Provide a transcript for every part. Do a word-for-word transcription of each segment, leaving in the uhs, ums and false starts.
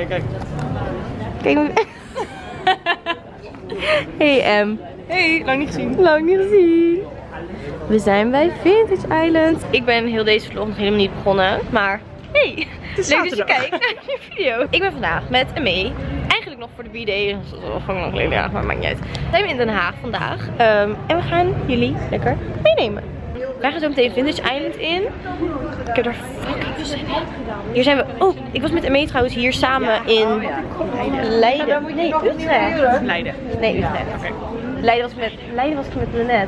Kijk, kijk. Kijk me. Hey M. Hey, lang niet gezien. Lang niet gezien. We zijn bij Vintage Island. Ik ben heel deze vlog nog helemaal niet begonnen. Maar hey, leuk dat je kijkt naar de video. Ik ben vandaag met Amee. Eigenlijk nog voor de B-day. Dat is al gewoon lang geleden, ja, maar maakt niet uit. We zijn in Den Haag vandaag. Um, en we gaan jullie lekker meenemen. Wij gaan zo meteen Vintage Island in. Ik heb er fucking veel zin in. Hier zijn we. Oh, ik was met Amee trouwens hier samen in Leiden. Nee, Utrecht. Leiden. Nee, Utrecht. Oké. Leiden was ik met, Leiden was ik met Lynette.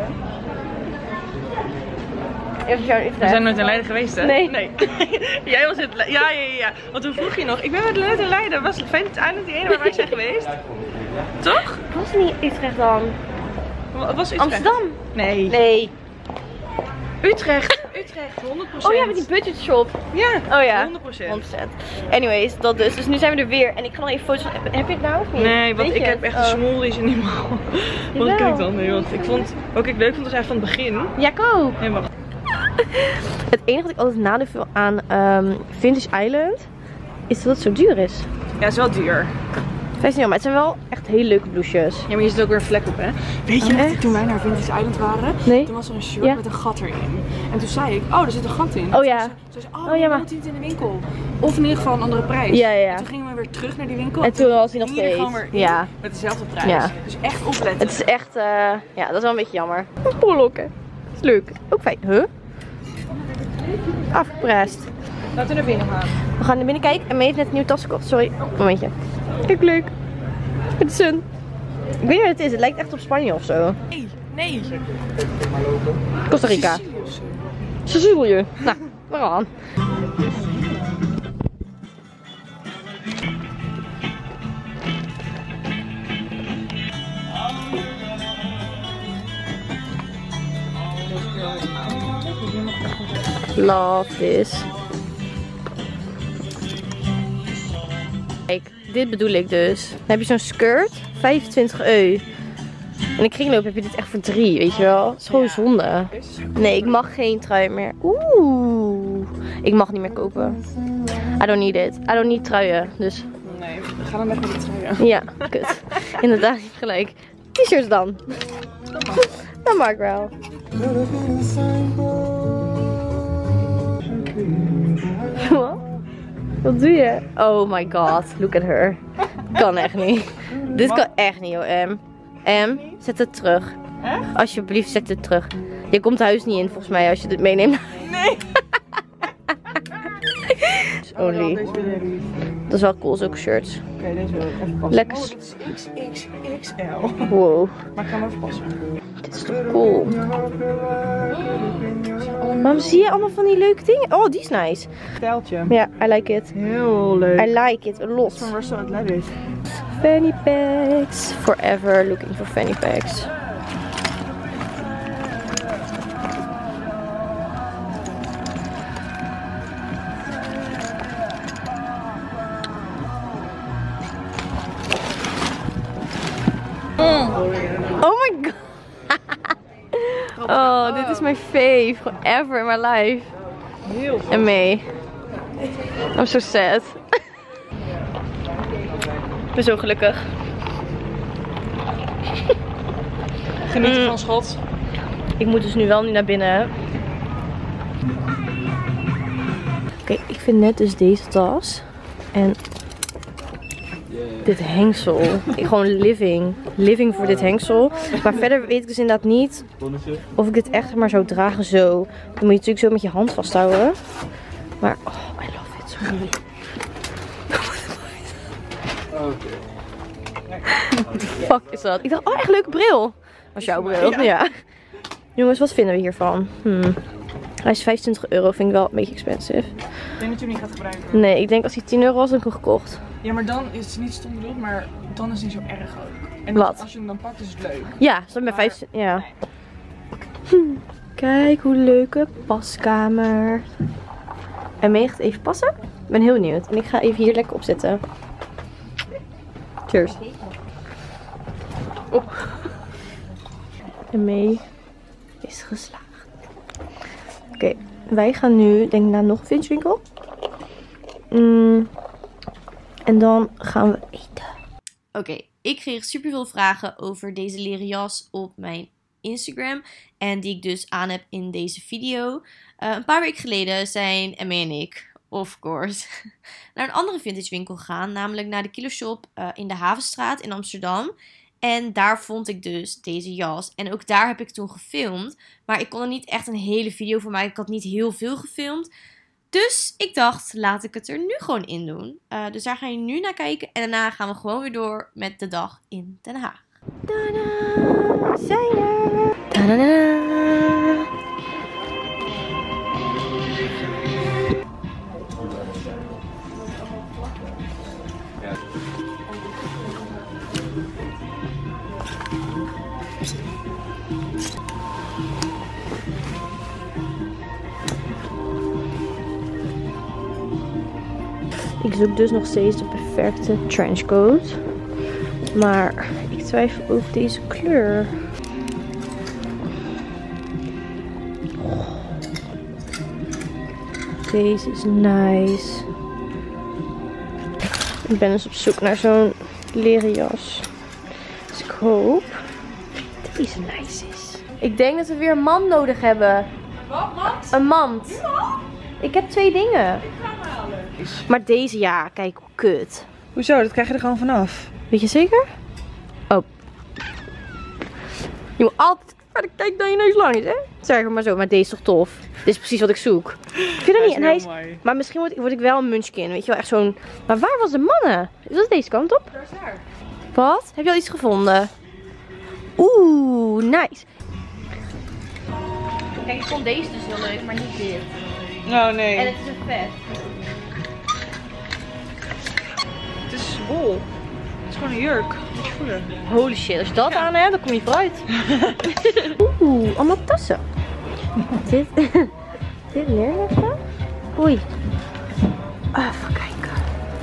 Even jou in Utrecht. We zijn nooit in Leiden geweest, hè? Nee. nee. Jij was in het... Ja, ja, ja. Want toen vroeg je nog. Ik ben met Lynette in Leiden. Was Vintage Island die ene waar wij zijn geweest? Toch? Was het niet Utrecht dan? Wat was Utrecht? Amsterdam? Nee. Nee. Utrecht. Utrecht, honderd procent. Oh ja, met die budget shop. Ja, Oh ja. honderd procent. honderd procent. Anyways, dat dus. Dus nu zijn we er weer. En ik ga nog even foto's van... Heb je het nou of niet? Nee, want Weet ik je heb het? echt een Oh. small is niet meer. Wat Jawel. kijk dan? Nee, want ik vond... Ook ik leuk vond was eigenlijk van het begin. Ja, ik ook. Nee, wacht. Het enige wat ik altijd nadeel vind aan um, Vintage Island is dat het zo duur is. Ja, het is wel duur. vijftien euro, maar het zijn wel echt hele leuke blouses. Ja, maar hier zit ook weer een vlek op, hè? Weet je Oh, nog, echt? toen wij naar Vintage Island waren, Nee. toen was er een shirt Ja. met een gat erin. En toen zei ik, oh, er zit een gat in. Oh ja. Toen zei ze, oh, Oh, oh ja, ja, maar- maar... niet in de winkel. Of in ieder geval een andere prijs. Ja, ja, ja. En toen gingen we weer terug naar die winkel. En toen was hij nog ging je er steeds. gewoon weer in Ja. met dezelfde prijs. Ja. Dus echt opletten. Het is echt, uh, ja, dat is wel een beetje jammer. Pollokken. Dat is leuk. Ook fijn. Huh? Afgeprest. Laten we naar binnen gaan. We gaan naar binnen kijken. En Mee heeft net een nieuwe tas gekocht. Sorry. Momentje. Kijk, leuk. Met de sun. Ik weet niet wat het is. Het lijkt echt op Spanje of zo. Nee, nee. Costa Rica. Sicilië. Nou, we gaan. Love this. Kijk, dit bedoel ik dus. Dan heb je zo'n skirt, vijfentwintig euro. En in kringloop heb je dit echt voor drie, weet je wel. Het is gewoon zonde. Nee, ik mag geen trui meer. Oeh. Ik mag niet meer kopen. I don't need it. I don't need truien. Dus Nee, we gaan dan met die truien. ja, kut. Inderdaad, niet gelijk. T-shirts dan. Dat mag ik wel. Wat? Wat doe je? Oh my god, look at her. Kan echt niet. Dit kan echt niet, joh, M. M, zet het terug. Echt? Alsjeblieft, zet het terug. Je komt huis niet in, volgens mij, als je dit meeneemt. Nee. Only. Deze wil ik. Dat is wel cool, zulke shirts. Oké, deze wil ik even passen. Lekker. Oh, dit is X X X L. Wow, Maar ik ga hem even passen. dit is toch cool. Waarom zie je allemaal van die leuke dingen? Oh, die is nice. Stijltje. Ja, I like it. Heel leuk. I like it a lot. Van Russell Athletic. Fanny packs. Forever looking for fanny packs. Oh my god. Oh, dit is mijn fave. Gewoon ever in my life. Heel goed. En mee. I'm so sad. Ik ben zo gelukkig. Genieten Mm. van schot. Ik moet dus nu wel nu naar binnen. Oké, ik vind net dus deze tas. En dit hengsel. Ik, gewoon living. Living voor dit hengsel. Maar verder weet ik dus inderdaad niet of ik dit echt maar zou dragen zo. Dan moet je natuurlijk zo met je hand vasthouden. Maar, oh, I love it. Sorry. What the fuck is dat? Ik dacht, oh, echt leuke bril. Was jouw bril? Ja. Ja. Jongens, wat vinden we hiervan? Hmm. Hij is vijfentwintig euro, vind ik wel een beetje expensive. Ik denk dat je hem niet gaat gebruiken. Nee, ik denk als hij tien euro was, dan had ik hem gekocht. Ja, maar dan is het niet stom bedoeld, maar dan is het niet zo erg ook. En Wat? als je hem dan pakt, is het leuk. Ja, staat met vijfentwintig. Ja. Hm. Kijk, hoe leuke paskamer. En Mee gaat even passen. Ik ben heel benieuwd. En ik ga even hier lekker op zitten. Cheers. Oh. En Mee is geslaagd. Oké, okay, wij gaan nu, denk ik, naar nog een vintage winkel. Mm. En dan gaan we eten. Oké, okay, ik kreeg superveel vragen over deze leren jas op mijn Instagram. En die ik dus aan heb in deze video. Uh, een paar weken geleden zijn Emme en ik, of course, naar een andere vintage winkel gegaan. Namelijk naar de Kilo Shop uh, in de Havenstraat in Amsterdam. En daar vond ik dus deze jas. En ook daar heb ik toen gefilmd. Maar ik kon er niet echt een hele video voor maken. Ik had niet heel veel gefilmd. Dus ik dacht, laat ik het er nu gewoon in doen. Uh, dus daar ga je nu naar kijken. En daarna gaan we gewoon weer door met de dag in Den Haag. Tada! Zijn er! Tada! Ik zoek dus nog steeds de perfecte trenchcoat. Maar ik twijfel over deze kleur. Deze is nice. Ik ben dus op zoek naar zo'n leren jas. Dus ik hoop dat deze nice is. Ik denk dat we weer een mand nodig hebben. Wat, mand? Een mand. Ja? Ik heb twee dingen. Ik ga hem halen. Maar deze ja, kijk hoe kut. Hoezo? Dat krijg je er gewoon vanaf. Weet je zeker? Oh. Je moet altijd verder kijken dan je neus lang is, hè? Zeg maar zo, maar deze is toch tof? Dit is precies wat ik zoek. Ik vind het niet. En hij is, mooi. maar misschien word, word ik wel een munchkin, weet je wel? Echt zo'n... Maar waar was de mannen? Is dat deze kant op? Daar is daar. Wat? Heb je al iets gevonden? Oeh, nice. Kijk, ik vond deze dus heel leuk, maar niet dit. Oh nee. En het is een vet. Het is wol. Het is gewoon een jurk. Moet je voelen. Holy shit, als je dat aan hebt, dan kom je vooruit. Oeh, allemaal tassen. dit, dit neerleggen. Oei. Even kijken.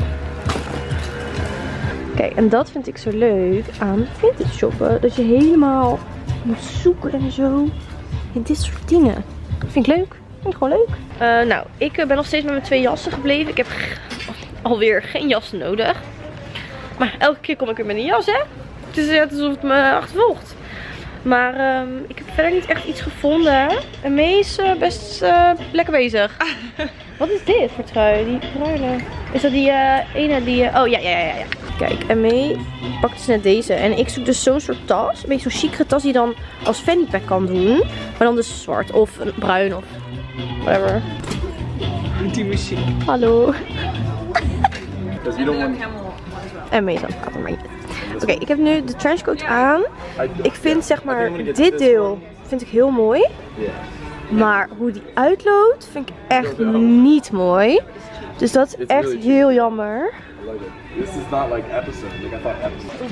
Kijk, en dat vind ik zo leuk aan vintage shoppen. Dat je helemaal moet zoeken en zo. En dit soort dingen. Vind ik leuk. Vind ik gewoon leuk. Uh, nou, ik ben nog steeds met mijn twee jassen gebleven. Ik heb alweer geen jassen nodig. Maar elke keer kom ik weer met een jas, hè. Het is net alsof het me achtervolgt. Maar um, ik heb verder niet echt iets gevonden. En Mee is uh, best uh, lekker bezig. Wat is dit voor trui? Die bruine. Is dat die uh, ene die... Uh, oh ja, ja, ja, ja. Kijk, en Mee pakt dus net deze. En ik zoek dus zo'n soort tas. Een beetje zo'n chicere tas die je dan als fanny pack kan doen. Maar dan dus zwart of bruin of whatever. Die muziek. Hallo. Dat is helemaal. En Mee is aan het praten, maar niet. Oké, okay, ik heb nu de trenchcoat aan. Ik vind zeg maar dit deel vind ik heel mooi. Maar hoe die uitloopt vind ik echt niet mooi. Dus dat is echt heel jammer. This is not like episode. Like I thought episode.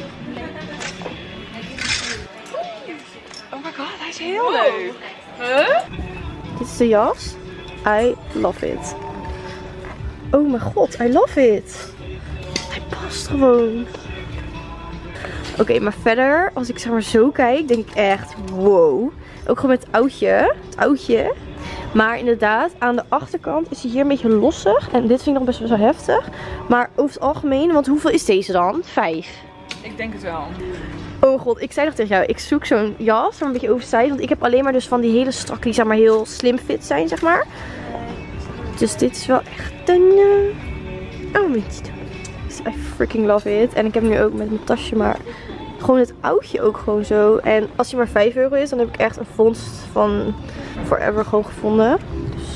Oh my god, hij is heel leuk. Huh? Dit is de jas. I love it. Oh mijn god, I love it. Hij past gewoon. Oké, okay, maar verder, als ik zeg maar zo kijk, denk ik echt, wow. Ook gewoon met het oudje. Het oudje. Maar inderdaad, aan de achterkant is hij hier een beetje lossig. En dit vind ik nog best wel heftig. Maar over het algemeen, want hoeveel is deze dan? Vijf. Ik denk het wel. Oh god, ik zei nog tegen jou, ik zoek zo'n jas, maar een beetje oversized. Want ik heb alleen maar dus van die hele strakke, die zeg maar heel slim fit zijn, zeg maar. Dus dit is wel echt een... Uh... Oh, mensen. Dus I freaking love it. En ik heb nu ook met mijn tasje maar gewoon het oudje ook gewoon zo. En als hij maar vijf euro is, dan heb ik echt een vondst van forever gewoon gevonden. Dus...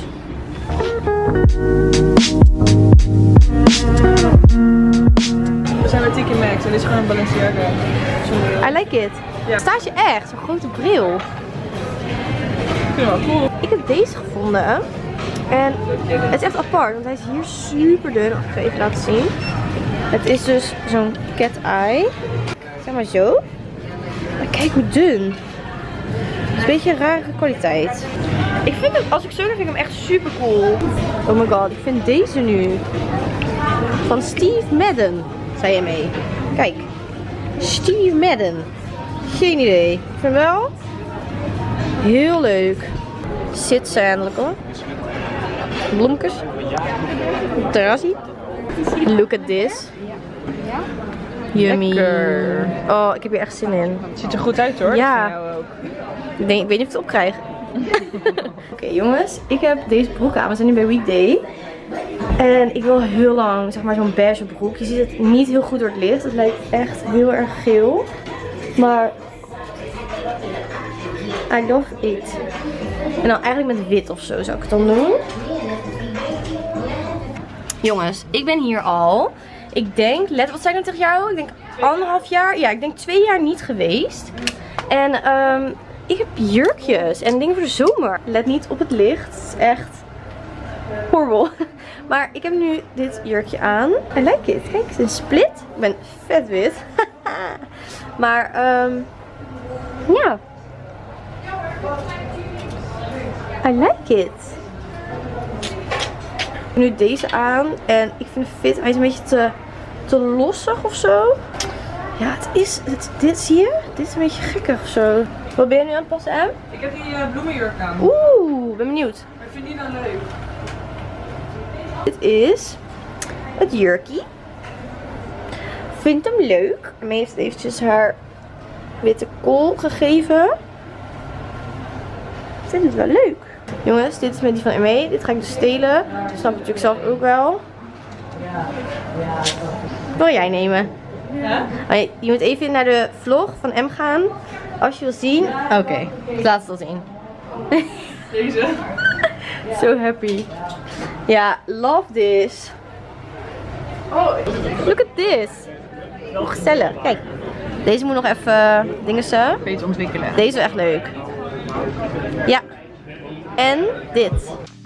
We zijn bij T K Maxx en dit is gewoon een Balenciaga. I like it. Ja. Staat je echt? Zo'n grote bril. Ik vind het wel cool. Ik heb deze gevonden. En het is echt apart, want hij is hier super dun. Ik ga even laten zien. Het is dus zo'n cat eye. Zeg maar zo. Maar kijk hoe dun. Het is een beetje een rare kwaliteit. Ik vind hem, als ik zo naar vind ik hem echt super cool. Oh my god, ik vind deze nu. Van Steve Madden, zei je mee. Kijk. Steve Madden. Geen idee. Ik vind wel heel leuk. Zit ze eindelijk hoor. Bloemkes. Terrassie. Look at this. Yummy. Lekker. Oh, ik heb hier echt zin in. Het ziet er goed uit hoor. Ja. Voor jou ook. Ik, denk, ik weet niet of ik het opkrijg. Oké okay, jongens, ik heb deze broek aan. We zijn nu bij Weekday. En ik wil heel lang, zeg maar, zo'n beige broek. Je ziet het niet heel goed door het licht. Het lijkt echt heel erg geel. Maar I love it. En dan eigenlijk met wit of zo zou ik het dan doen. Jongens, ik ben hier al. Ik denk, let, wat zei ik nou tegen jou? Ik denk anderhalf jaar. Ja, ik denk twee jaar niet geweest. En um, ik heb jurkjes en dingen voor de zomer. Let niet op het licht. Het is echt horrible. Maar ik heb nu dit jurkje aan. I like it. Kijk, het is een split. Ik ben vet wit. Maar, um, ja. I like it. Ik heb nu deze aan. En ik vind de fit, hij is een beetje te, te lossig of zo. Ja, het is, het, dit zie je? Dit is een beetje gekkig of zo. Wat ben je nu aan het passen aan? Ik heb die uh, bloemenjurk aan. Oeh, ben benieuwd. Maar vind je die nou leuk? Dit is het jurkie. Vindt hem leuk. Mee heeft eventjes haar witte kool gegeven. Ik vind het wel leuk. Jongens, dit is met die van M. Dit ga ik dus stelen. Dat snap je natuurlijk zelf ook wel. Wil jij nemen? Ja? Oh, je, je moet even naar de vlog van M gaan. Als je wil zien. Oké, okay. Laat het al zien. Deze. So happy. Ja, love this. Oh, Look at this. Hoe gezellig. Kijk, deze moet nog even dingen ze. beter ontwikkelen. Deze is echt leuk. Ja. En dit.